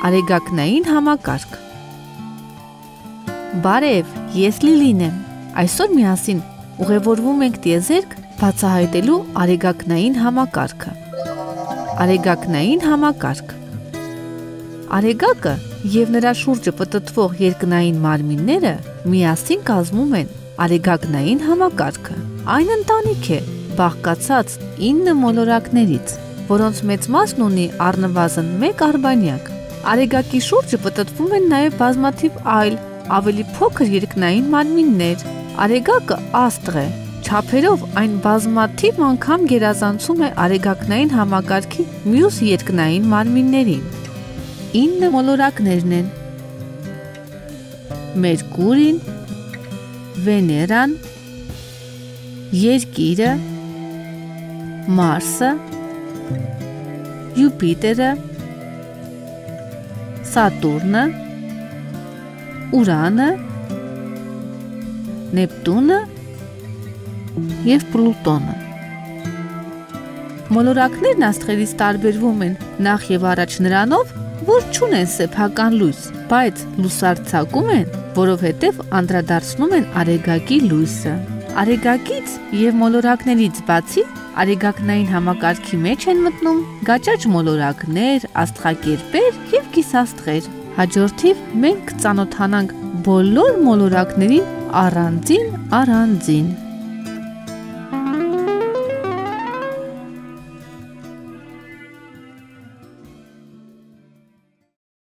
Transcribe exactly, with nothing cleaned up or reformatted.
Արեգակնային համակարգ։ Բարև, ես Լիլին եմ։ Այսօր միասին ուղևորվում ենք տիեզերք բացահայտելու արեգակնային համակարգը։ Արեգակնային համակարգ։ Արեգակը և նրա շուրջը պտտվող երկնային մարմինները միասին կազմում են արեգակնային համակարգը։ Այն ընտանիք է, բաղկացած ինը մոլորակներից, որոնց մեծ մասն ունի առնվազն մեկ արբանյակ։ Արեգակի շուրջը պտտվում են նաև բազմաթիվ այլ, ավելի փոքր երկնային մարմիններ։ Արեգակը աստղ է, չափերով այն բազմաթիվ անգամ գերազանցում է արեգակնային համակարգի մյուս երկնային մարմիններին։ ինը մոլորակներն են՝ Մերկուրին, Վեներան, Երկիրը, Մարսը, Յուպիտերը, Սատուրնը, Ուրանը, Նեպտունը և Պլուտոնը։ Մոլորակներն աստղերից տարբերվում են նախ և առաջ նրանով, որ չունեն սեփական լույս, բայց լուսարձակում են, որովհետև անդրադարձնում են արեգակի լույսը։ Արեգակից և մոլորակներից բացի արեգակնային համակարգի մեջ են մտնում գաճաճ մոլորակներ, աստղակերպեր և կիսաստղեր։ Հաջորդիվ մենք կծանոթանանք բոլոր մոլորակներին առանձին առանձին։